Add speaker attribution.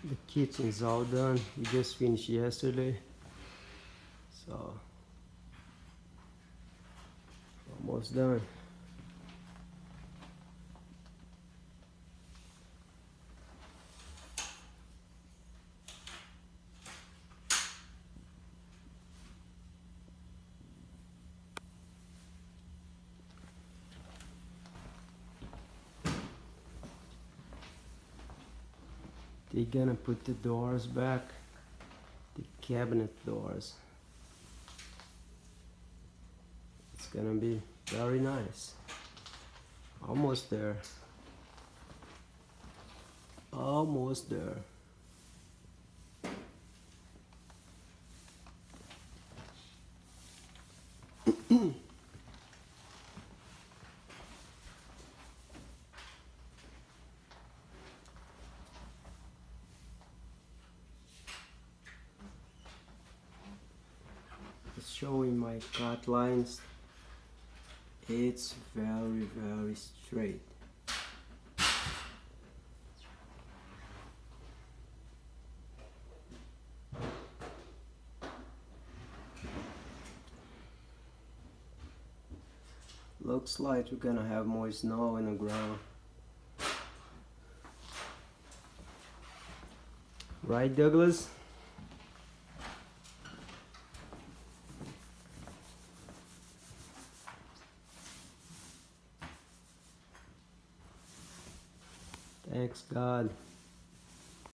Speaker 1: The kitchen's all done. We just finished yesterday, so almost done. They're gonna put the doors back, the cabinet doors. It's gonna be very nice. Almost there. Almost there. It's showing my cut lines. It's very straight. Looks like we're gonna have more snow in the ground. Right, Douglas? Thanks God.